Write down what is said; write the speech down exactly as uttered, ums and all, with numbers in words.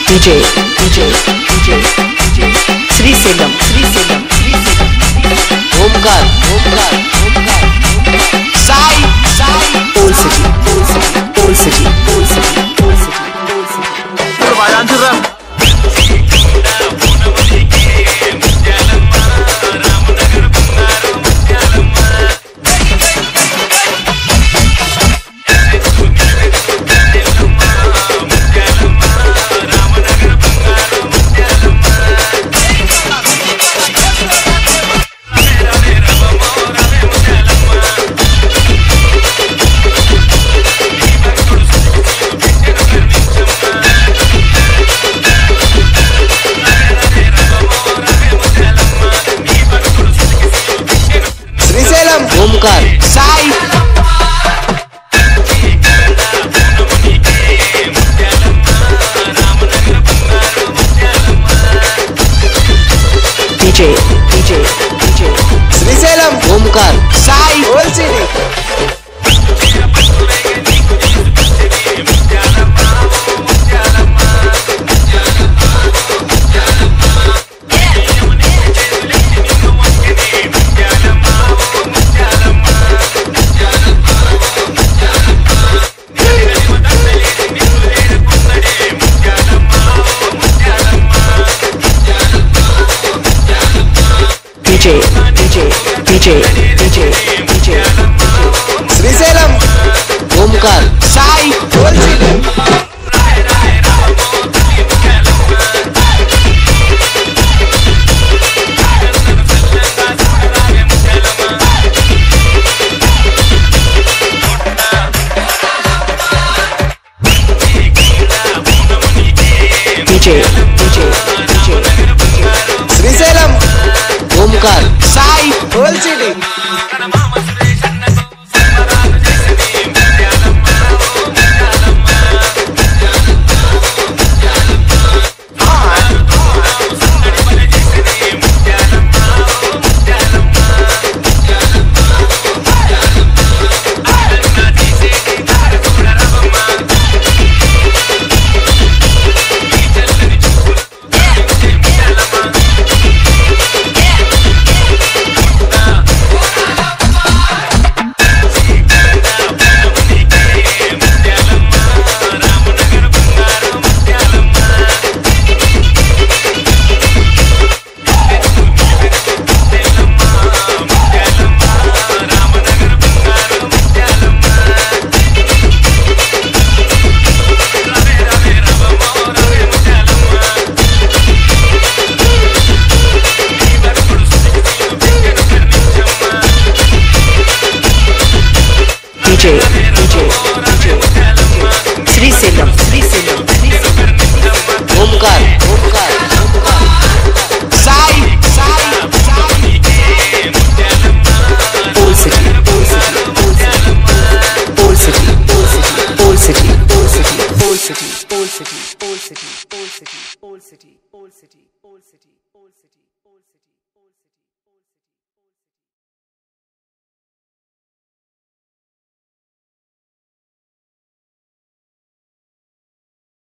DJ DJ DJ Srisailam Srisailam Omkar Omkar Omkar Sai Sai old city old city old city old city old city वायांचुरा Omkar Sai DJ DJ DJ Srisailam Omkar Sai old city DJ DJ DJ DJ Srisailam Omkar Sai old city DJ DJ DJ Srisailam Omkar Sai old city DJ DJ DJ Srisailam Srisailam Omkar Omkar Sai Sai old city old city old city old city old city old city old city old city old city old city old city old city old city